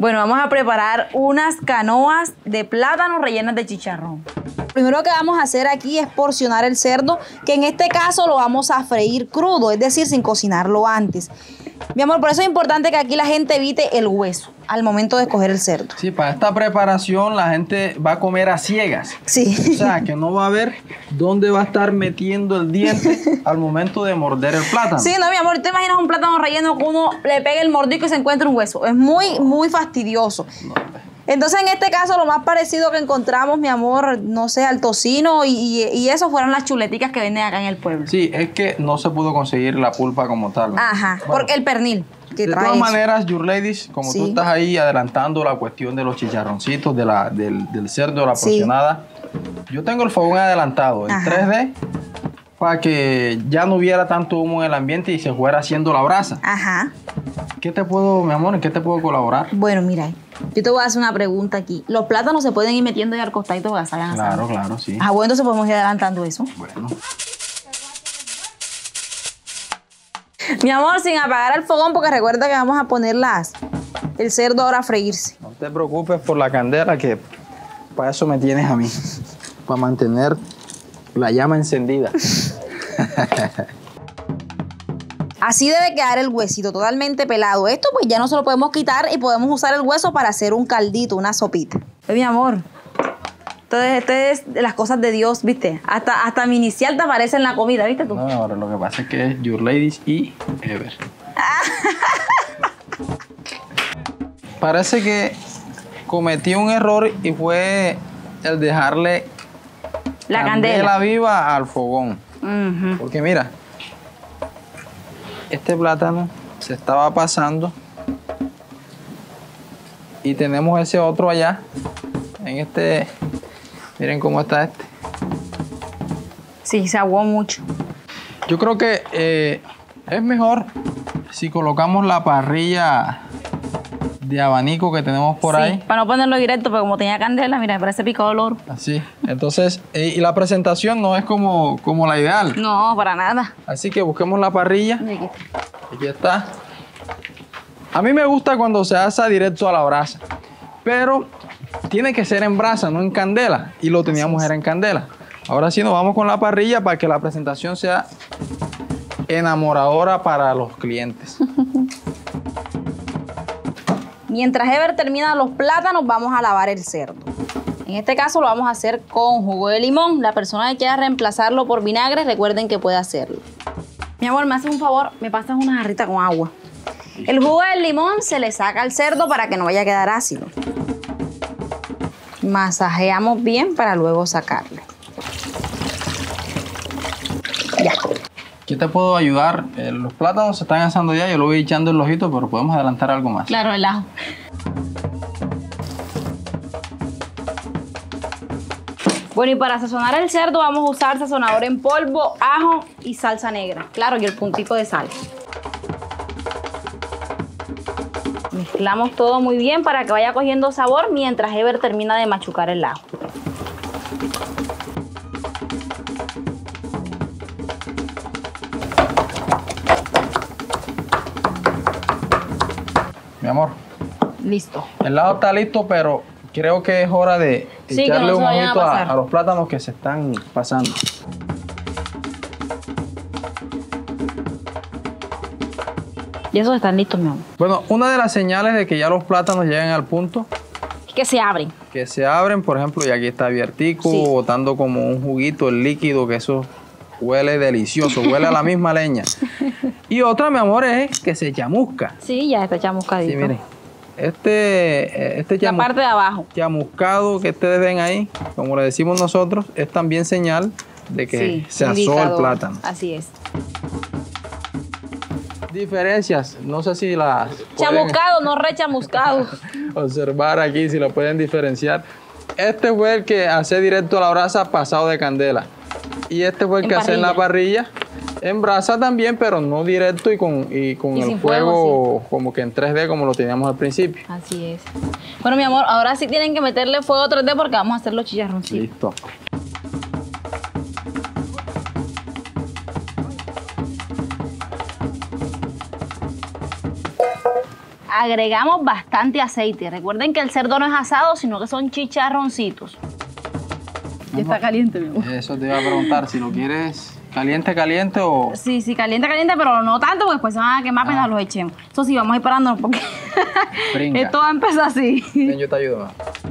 Bueno, vamos a preparar unas canoas de plátano rellenas de chicharrón. Lo primero que vamos a hacer aquí es porcionar el cerdo, que en este caso lo vamos a freír crudo, es decir, sin cocinarlo antes. Mi amor, por eso es importante que aquí la gente evite el hueso al momento de escoger el cerdo. Sí, para esta preparación la gente va a comer a ciegas. Sí. O sea, que no va a ver dónde va a estar metiendo el diente al momento de morder el plátano. Sí, no, mi amor, ¿te imaginas un plátano relleno que uno le pegue el mordisco y se encuentra un hueso? Es muy fastidioso. No, Entonces, en este caso, lo más parecido que encontramos, mi amor, no sé, al tocino y eso fueron las chuleticas que venden acá en el pueblo. sí, es que no se pudo conseguir la pulpa como tal. Ajá, Bueno, porque el pernil que de trae todas eso. maneras, your ladies, como Sí. tú estás ahí adelantando la cuestión de los chicharroncitos, del cerdo, la Sí. porcionada, yo tengo el fogón adelantado en Ajá. 3D para que ya no hubiera tanto humo en el ambiente y se fuera haciendo la brasa. Ajá. ¿Qué te puedo, mi amor, en qué te puedo colaborar? Bueno, mira, yo te voy a hacer una pregunta aquí. ¿Los plátanos se pueden ir metiendo ya al costadito para que salgan Claro, asando? claro, sí. Ah, bueno, entonces podemos ir adelantando eso. Bueno, Mi amor, sin apagar el fogón, porque recuerda que vamos a poner el cerdo ahora a freírse. no te preocupes por la candela, que para eso me tienes a mí, para mantener la llama encendida. Así debe quedar el huesito, totalmente pelado. Esto pues ya no se lo podemos quitar y podemos usar el hueso para hacer un caldito, una sopita. Mi amor, esto es de las cosas de Dios, ¿viste? Hasta mi inicial te aparece en la comida, ¿viste tú? No, ahora lo que pasa es que es your ladies y Ever. Parece que cometí un error y fue el dejarle La candela. viva al fogón. Ujú. Porque mira, este plátano se estaba pasando y tenemos ese otro allá. En este, miren cómo está este. Sí, se aguó mucho. Yo creo que es mejor si colocamos la parrilla de abanico que tenemos por Sí, ahí. para no ponerlo directo, pero como tenía candela, mira, me parece picado el oro. Así. Entonces, y la presentación no es como la ideal. No, para nada. Así que busquemos la parrilla. Mira, aquí está. Aquí está. A mí me gusta cuando se asa directo a la brasa, pero tiene que ser en brasa, no en candela. Y lo teníamos era en candela. Ahora sí nos vamos con la parrilla para que la presentación sea enamoradora para los clientes. Mientras Ever termina los plátanos, vamos a lavar el cerdo. En este caso lo vamos a hacer con jugo de limón. La persona que quiera reemplazarlo por vinagre, recuerden que puede hacerlo. Mi amor, me haces un favor, me pasas una jarrita con agua. El jugo del limón se le saca al cerdo para que no vaya a quedar ácido. Masajeamos bien para luego sacarle. Ya. ¿Qué te puedo ayudar? Los plátanos se están asando ya, yo lo voy echando en el ojito, pero podemos adelantar algo más. Claro, el ajo. Bueno, y para sazonar el cerdo vamos a usar sazonador en polvo, ajo y salsa negra. Claro, y el puntico de sal. Mezclamos todo muy bien para que vaya cogiendo sabor mientras Ever termina de machucar el ajo. Mi amor, Listo. el lado está listo, pero creo que es hora de Sí, que echarle no se un vayan a ojito pasar. a los plátanos que se están pasando. Y esos están listos, mi amor. Bueno, una de las señales de que ya los plátanos llegan al punto Es que se abren. que se abren, por ejemplo, y aquí está abiertico, Sí. botando como un juguito, el líquido, que eso huele delicioso, huele a la misma leña. Y otra, mi amor, es que se chamusca. Sí, ya está chamuscadito. Sí, miren, este La parte de abajo. chamuscado que ustedes ven ahí, como le decimos nosotros, es también señal de que Sí, se asó el indicador. plátano. Así es. Diferencias, no sé si las pueden Chamuscado, no rechamuscado. observar aquí, si lo pueden diferenciar. Este fue el que hace directo a la brasa pasado de candela. Y este fue el En que hace en la parrilla. parrilla. En brasa también, pero no directo y con Y el sin fuego fuego, como que en 3D como lo teníamos al principio. Así es. Bueno, mi amor, ahora sí tienen que meterle fuego 3D porque vamos a hacer los chicharroncitos. Listo. agregamos bastante aceite. Recuerden que el cerdo no es asado, sino que son chicharroncitos. Ya está caliente, mi amor. Eso te iba a preguntar, si lo quieres caliente, caliente o... Sí, caliente, pero no tanto, porque después se van a quemar apenas los echemos. Eso sí, vamos a ir parándonos porque esto va a empezar así. Ven, yo te ayudo.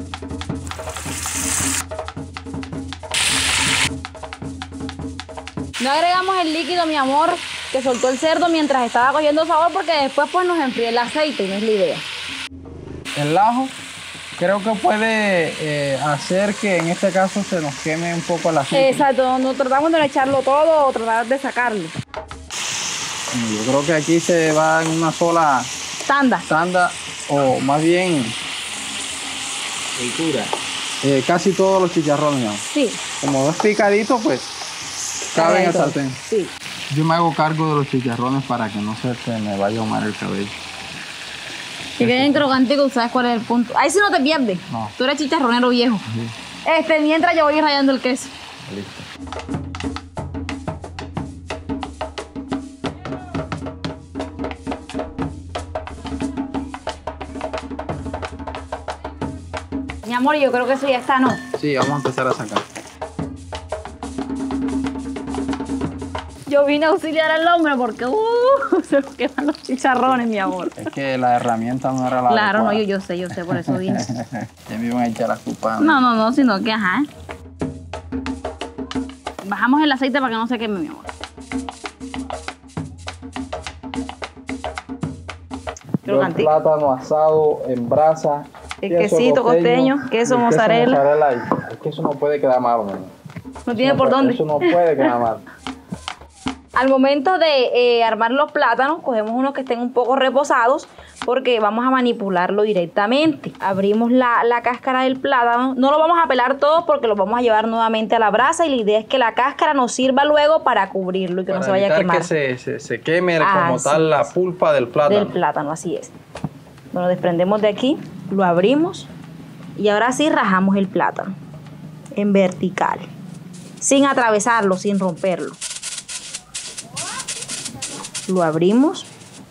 No agregamos el líquido, mi amor, que soltó el cerdo mientras estaba cogiendo sabor, porque después pues nos enfría el aceite, no es la idea. El ajo creo que puede hacer que en este caso se nos queme un poco el aceite. Exacto, no tratamos de no echarlo todo o tratar de sacarlo. Yo creo que aquí se va en una sola tanda o más bien fritura. Casi todos los chicharrones, ¿no? Sí. Como es picadito, pues cabe en el sartén. Sí. Yo me hago cargo de los chicharrones para que no se me vaya a ahumar el cabello. Que queden crocanticos, ¿sabes cuál es el punto? Ahí sí no te pierdes. No. Tú eres chicharronero viejo. Sí. Mientras yo voy rayando el queso. Listo. Mi amor, yo creo que eso ya está, ¿no? Sí, vamos a empezar a sacar. Yo vine a auxiliar al hombre porque se nos quedan los chicharrones, mi amor. Es que la herramienta no era la Claro, adecuada. no, yo sé, por eso vine. Ya me iban a echar la culpa. No, sino que ajá. Bajamos el aceite para que no se queme, mi amor. El plátano asado en brasa. El quesito costeño, queso mozzarella. El queso no puede quedar malo, ¿no? No tiene por dónde. Eso no puede quedar mal. Al momento de armar los plátanos, cogemos unos que estén un poco reposados porque vamos a manipularlo directamente. Abrimos la cáscara del plátano. No lo vamos a pelar todo porque lo vamos a llevar nuevamente a la brasa y la idea es que la cáscara nos sirva luego para cubrirlo y que no se vaya a quemar. Que se queme como tal la pulpa del plátano. Del plátano, así es. Bueno, desprendemos de aquí, lo abrimos y ahora sí rajamos el plátano en vertical, sin atravesarlo, sin romperlo. Lo abrimos.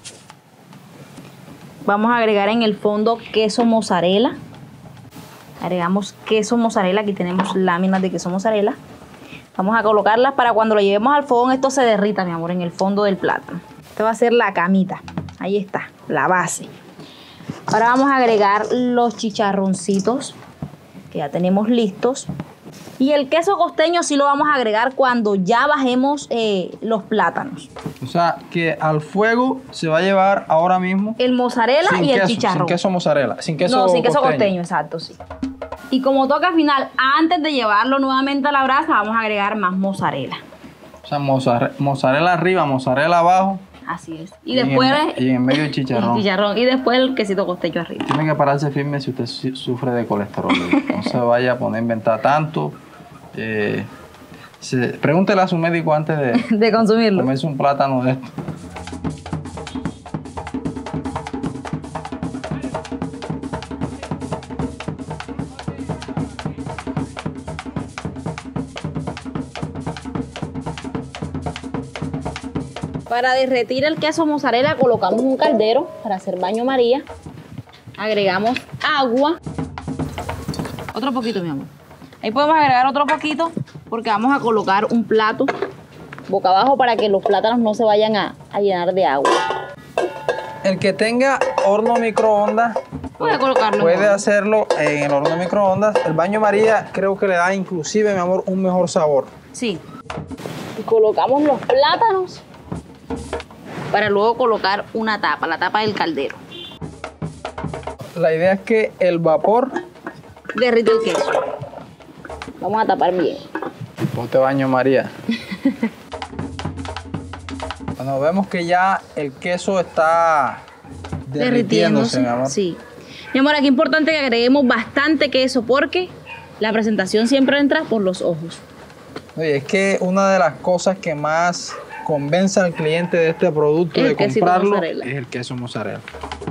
Vamos a agregar en el fondo queso mozzarella. Agregamos queso mozzarella. Aquí tenemos láminas de queso mozzarella. Vamos a colocarlas para cuando lo llevemos al fogón esto se derrita, mi amor, en el fondo del plátano. Esta va a ser la camita. Ahí está, la base. Ahora vamos a agregar los chicharroncitos que ya tenemos listos. Y el queso costeño sí lo vamos a agregar cuando ya bajemos los plátanos. O sea, que al fuego se va a llevar ahora mismo el mozzarella y el chicharrón. Sin queso mozzarella, sin queso sin queso costeño, exacto, sí. Y como toque al final, antes de llevarlo nuevamente a la brasa, vamos a agregar más mozzarella. O sea, mozzarella arriba, mozzarella abajo. Así es. Y después... Y en medio el chicharrón. El chicharrón. Y después el quesito costeño arriba. Tiene que pararse firme si usted sufre de colesterol. No se vaya a poner a inventar tanto. Pregúntele a su médico antes de consumirlo. Comerse un plátano de esto. Para derretir el queso mozzarella colocamos un caldero para hacer baño María. Agregamos agua. Otro poquito, mi amor. Ahí podemos agregar otro poquito porque vamos a colocar un plato boca abajo para que los plátanos no se vayan a llenar de agua. El que tenga horno microondas puede hacerlo en el horno microondas. El baño María creo que le da inclusive, mi amor, un mejor sabor. Sí. Y colocamos los plátanos para luego colocar una tapa, la tapa del caldero. La idea es que el vapor derrite el queso. Vamos a tapar bien. Ponte baño María. Bueno, vemos que ya el queso está derritiéndose, mi amor. Sí. Mi amor, aquí es importante que agreguemos bastante queso porque la presentación siempre entra por los ojos. Oye, es que una de las cosas que más convence al cliente de este producto de comprarlo es el queso mozzarella.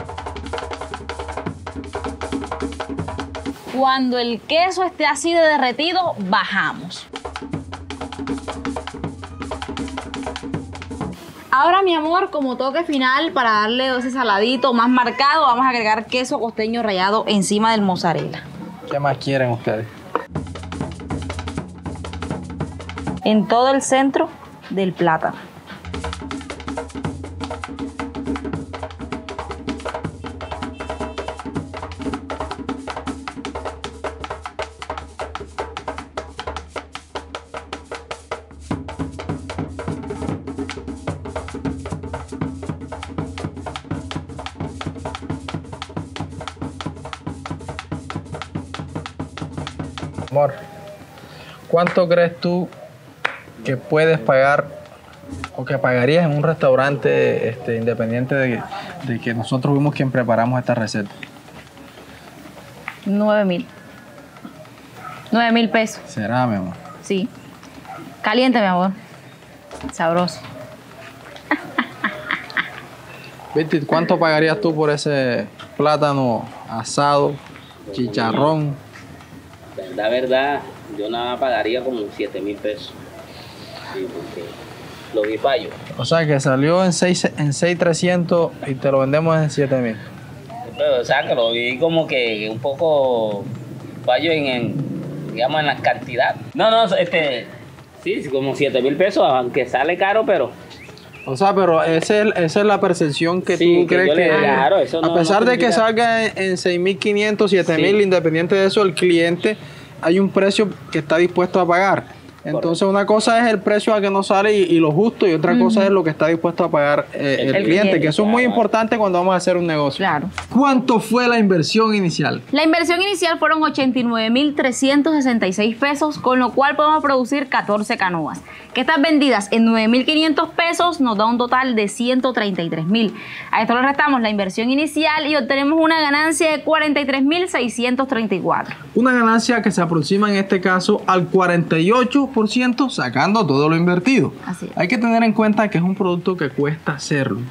Cuando el queso esté así de derretido, bajamos. Ahora, mi amor, como toque final, para darle ese saladito más marcado, vamos a agregar queso costeño rallado encima del mozzarella. ¿Qué más quieren ustedes? En todo el centro del plátano. Amor, ¿cuánto crees tú que puedes pagar o que pagarías en un restaurante independiente de que nosotros fuimos quien preparamos esta receta? 9.000. 9.000 pesos. ¿Será, mi amor? Sí. Caliente, mi amor. Sabroso. ¿Viste? ¿Cuánto pagarías tú por ese plátano asado, chicharrón? La verdad, yo nada más pagaría como 7.000 pesos. Sí, porque lo vi fallo. O sea, que salió en 6,300 y te lo vendemos en 7,000. Pero, o sea, que lo vi como que un poco fallo digamos, en la cantidad. No, sí, como 7.000 pesos, aunque sale caro, pero... O sea, pero esa es la percepción que sí, tú crees que... Claro, eso a pesar de que salga en 6.500, 7,000, sí, independiente de eso, el cliente hay un precio que está dispuesto a pagar. Entonces, una cosa es el precio a que no sale y lo justo, y otra cosa es lo que está dispuesto a pagar el cliente, que eso es muy importante cuando vamos a hacer un negocio. Claro. ¿Cuánto fue la inversión inicial? La inversión inicial fueron 89.366 pesos, con lo cual podemos producir 14 canoas. Que estas vendidas en 9.500 pesos nos da un total de 133.000. A esto le restamos la inversión inicial y obtenemos una ganancia de 43.634. Una ganancia que se aproxima en este caso al 48%, sacando todo lo invertido. Así es. Hay que tener en cuenta que es un producto que cuesta hacerlo.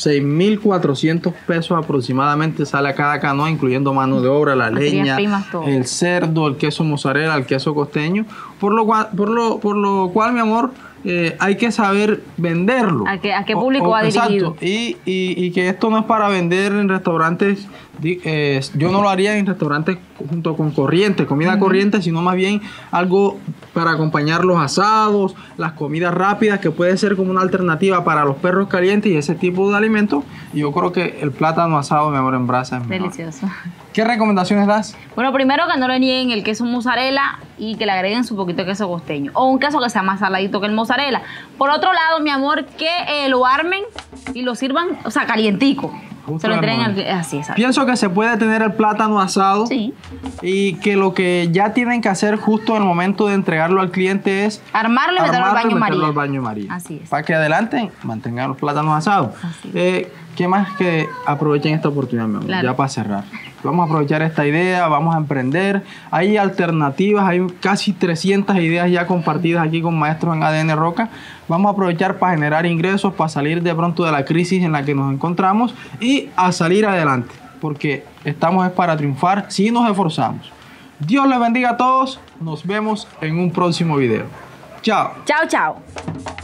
6.400 pesos aproximadamente sale a cada canoa, incluyendo mano de obra, la leña, el cerdo, el queso mozzarella, el queso costeño. Por lo cual, mi amor, hay que saber venderlo. ¿A qué público va dirigido? Exacto. Y que esto no es para vender en restaurantes. Yo no lo haría en restaurantes junto con corriente, comida corriente, sino más bien algo para acompañar los asados, las comidas rápidas, que puede ser como una alternativa para los perros calientes y ese tipo de alimentos. Y yo creo que el plátano asado, mi amor, en brasa es mejor. Delicioso. ¿Qué recomendaciones das? Bueno, primero que no le nieguen el queso mozzarella y que le agreguen su poquito de queso costeño. O un queso que sea más saladito que el mozzarella. Por otro lado, mi amor, que lo armen y lo sirvan, o sea, calientico. Justo se lo entreguen así, exacto. Pienso que se puede tener el plátano asado. Sí. Y que lo que ya tienen que hacer justo en el momento de entregarlo al cliente es armarlo y meterlo al baño María. Así es. Para que adelante mantengan los plátanos asados. ¿Qué más que aprovechen esta oportunidad, mi amor? Claro. Ya para cerrar. Vamos a aprovechar esta idea, vamos a emprender. Hay alternativas, hay casi 300 ideas ya compartidas aquí con maestros en ADN Roca. Vamos a aprovechar para generar ingresos, para salir de pronto de la crisis en la que nos encontramos y a salir adelante. Porque estamos para triunfar si nos esforzamos. Dios les bendiga a todos. Nos vemos en un próximo video. Chao. Chao, chao.